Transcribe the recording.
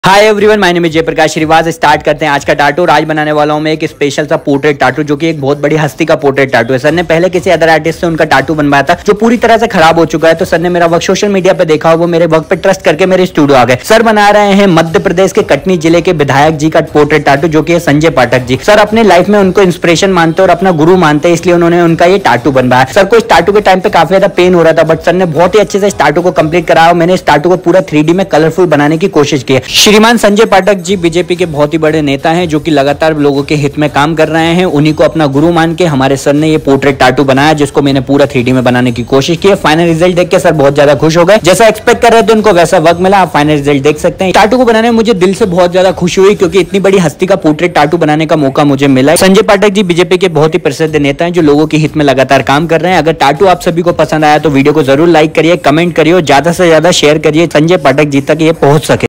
Hi everyone, my name is Jayprakash Shrivas. Start करते हैं आज का टाटू। आज बनाने वाला हूं मैं एक स्पेशल सा पोर्ट्रेट टाटू, जो कि एक बहुत बड़ी हस्ती का पोर्ट्रेट टाटू है। सर ने पहले किसी अदर आर्टिस्ट से उनका टाटू बनवाया था, जो पूरी तरह से खराब हो चुका है। तो सर ने मेरा वर्क सोशल मीडिया पे देखा, वो मेरे वर्क पे ट्रस्ट करके मेरे स्टूडियो आ गए। सर बना रहे हैं मध्य प्रदेश के कटनी जिले के विधायक जी का पोर्ट्रेट टाटू, जो कि है संजय पाठक जी। सर अपने लाइफ में उनको इंस्पिरेशन मानते और अपना गुरु मानते हैं, इसलिए उन्होंने उनका ये टाटू बनवाया। सर को इस टाटू के टाइम पे काफी ज्यादा पेन हो रहा था, बट सर ने बहुत ही अच्छे से इस टाटू को कंप्लीट कराया। मैंने इस टाटू को पूरा 3D में कलरफुल बनाने की कोशिश की है। श्रीमान संजय पाठक जी बीजेपी के बहुत ही बड़े नेता हैं, जो कि लगातार लोगों के हित में काम कर रहे हैं। उन्हीं को अपना गुरु मान के हमारे सर ने ये पोर्ट्रेट टाटू बनाया, जिसको मैंने पूरा 3D में बनाने की कोशिश की है। फाइनल रिजल्ट देख के सर बहुत ज्यादा खुश हो गए। जैसा एक्सपेक्ट कर रहे थे उनको वैसा वर्क मिला। आप फाइनल रिजल्ट देख सकते हैं। टाटू को बनाने में मुझे दिल से बहुत ज्यादा खुशी हुई, क्योंकि इतनी बड़ी हस्ती का पोर्ट्रेट टाटू बनाने का मौका मुझे मिला। संजय पाठक जी बीजेपी के बहुत ही प्रसिद्ध नेता हैं, जो लोगों के हित में लगातार काम कर रहे हैं। अगर टाटू आप सभी को पसंद आया तो वीडियो को जरूर लाइक करिए, कमेंट करिए और ज्यादा से ज्यादा शेयर करिए, संजय पाठक जी तक ये पहुंच सके।